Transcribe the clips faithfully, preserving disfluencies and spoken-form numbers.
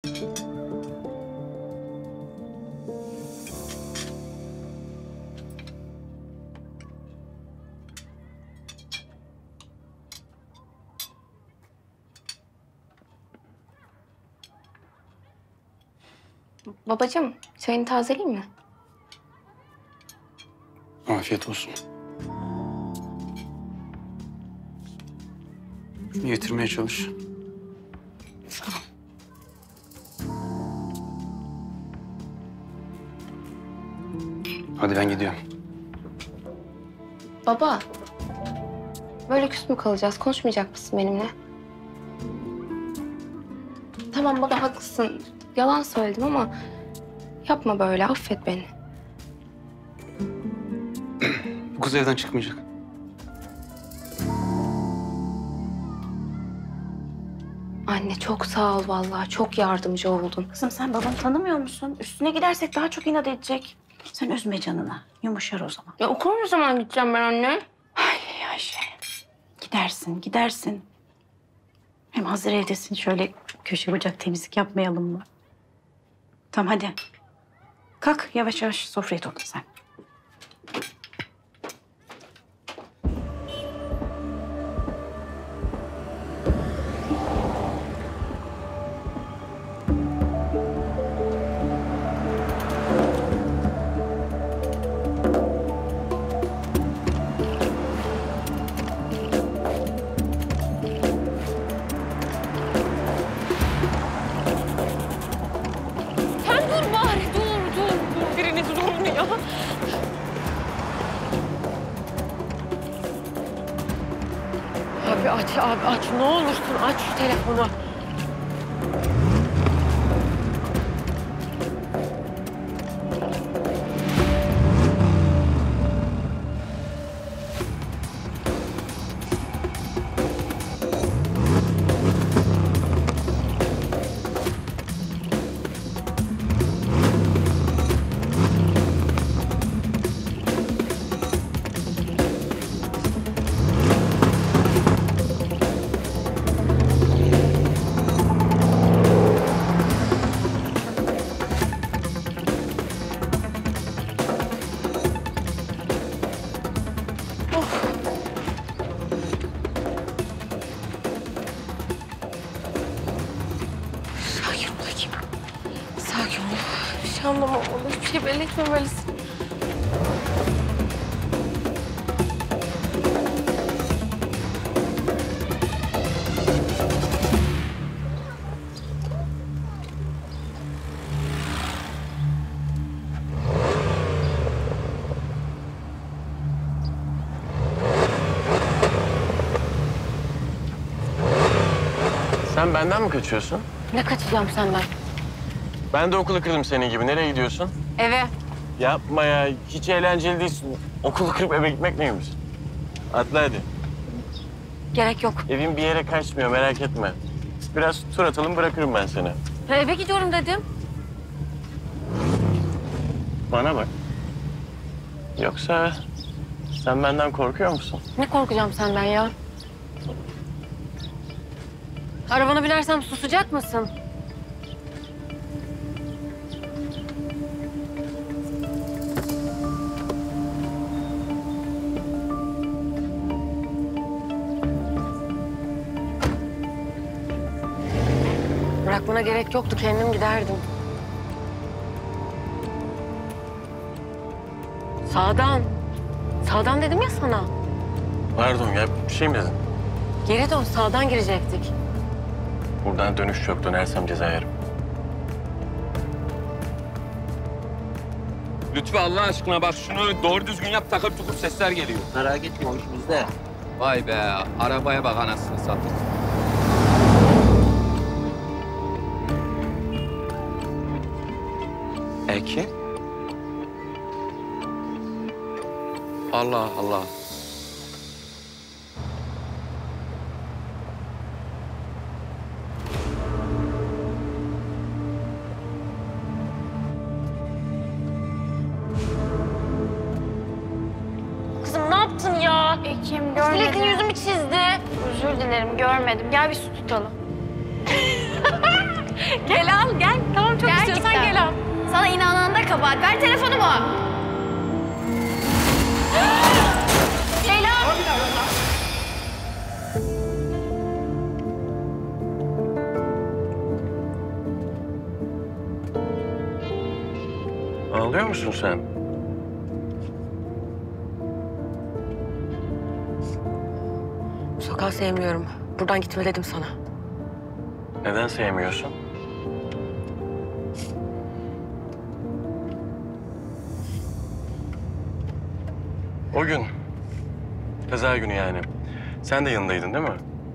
Babacığım, çayını tazeleyeyim mi? Afiyet olsun. Getirmeye çalış. Sağ ol. Hadi ben gidiyorum. Baba, böyle küs mü kalacağız? Konuşmayacak mısın benimle? Tamam baba, haklısın. Yalan söyledim ama yapma böyle, affet beni. Bu kız evden çıkmayacak. Anne çok sağ ol vallahi, çok yardımcı oldun. Kızım sen babanı tanımıyor musun? Üstüne gidersek daha çok inat edecek. Sen üzme canını. Yumuşar o zaman. Ya okula ne zaman gideceğim ben anne? Ay Ayşe. Gidersin, gidersin. Hem hazır evdesin. Şöyle köşe bucak temizlik yapmayalım mı? Tamam hadi. Kalk yavaş yavaş sofrayı topla sen. Abi aç, abi aç. Ne olursun aç şu telefonu. Sakin ol Hakim. Sakin ol. Bir şey anlamamalı, hiçbir şey belli etmemelisin. Sen benden mi kaçıyorsun? Ne kaçacağım senden? Ben de okulu kırdım senin gibi. Nereye gidiyorsun? Eve. Yapma ya. Hiç eğlenceli değilsin. Okulu kırıp eve gitmek neymiş? Atla hadi. Gerek yok. Evin bir yere kaçmıyor, merak etme. Biraz tur atalım, bırakırım ben seni. Ya eve gidiyorum dedim. Bana bak. Yoksa sen benden korkuyor musun? Ne korkacağım senden ya? Arabana binersem susacak mısın? Bırakmana gerek yoktu. Kendim giderdim. Sağdan. Sağdan dedim ya sana. Pardon ya, bir şey mi dedin? Geri dön. Sağdan girecektik. Buradan dönüş yok, dönersem ceza yerim. Lütfü Allah aşkına bak şunu doğru düzgün yap, takır tukur sesler geliyor. Merak etme, o iş bizde. Vay be, arabaya bak anasını satayım. Ekin? Allah Allah. Kızım ne yaptın ya? Ekim Milletin görmedim. yüzümü çizdi. Özür dilerim görmedim. Gel bir su tutalım. Gel al gel. Tamam çok istiyorsan Gerçekten. gel al. Sana inanan da kabahat. Ver telefonumu. Leyla. Ağlıyor musun sen? Bu sokağı sevmiyorum. Buradan gitme dedim sana. Neden sevmiyorsun? O gün, kaza günü yani. Sen de yanındaydın değil mi?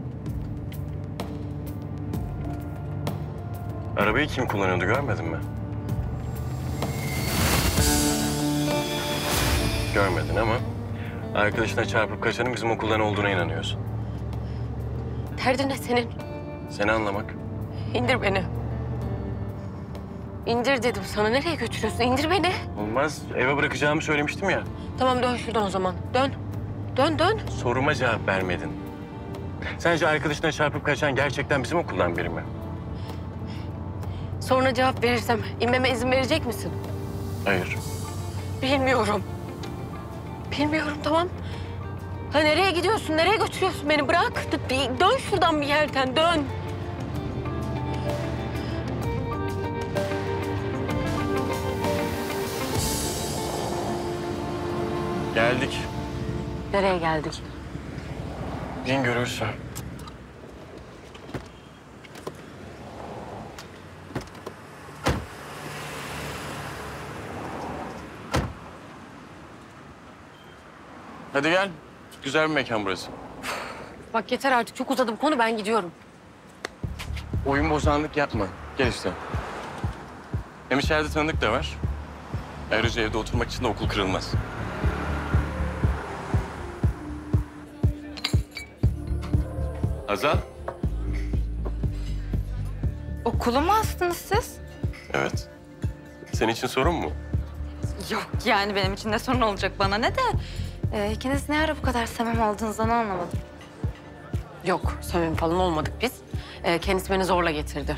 Arabayı kim kullanıyordu görmedin mi? Görmedin ama arkadaşına çarpıp kaçanın bizim okuldan olduğuna inanıyorsun. Derdin ne senin? Seni anlamak. İndir beni. İndir dedim sana. Nereye götürüyorsun? İndir beni. Olmaz. Eve bırakacağımı söylemiştim ya. Tamam dön şuradan o zaman. Dön. Dön dön. Soruma cevap vermedin. Sence arkadaşına çarpıp kaçan gerçekten bizim okuldan biri mi? Sonra cevap verirsem inmeme izin verecek misin? Hayır. Bilmiyorum. Bilmiyorum tamam. Ha nereye gidiyorsun? Nereye götürüyorsun beni? Bırak. D- Dön şuradan bir yerden. Dön. Geldik. Nereye geldik? Bin görürsün. Hadi gel. Güzel bir mekan burası. Bak yeter artık. Çok uzadı bu konu. Ben gidiyorum. Oyun bozanlık yapma. Gel işte. Hem içeride tanıdık da var. Ayrıca evde oturmak için de okul kırılmaz. Hazal. Okulu mu astınız siz? Evet. Senin için sorun mu? Yok yani benim için de sorun olacak bana ne de. Ee, ikiniz ne ara bu kadar samimi olduğunuzdan anlamadım. Yok. Samimi falan olmadık biz. Ee, kendisi beni zorla getirdi.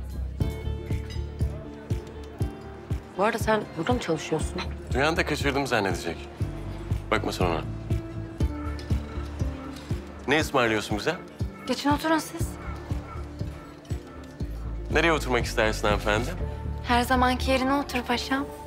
Bu arada sen burada mı çalışıyorsun? Duyan da kaçırdım zannedecek. Bakma sen ona. Ne ısmarlıyorsun bize? Geçin oturun siz. Nereye oturmak istersin hanımefendi? Her zamanki yerine otur paşam.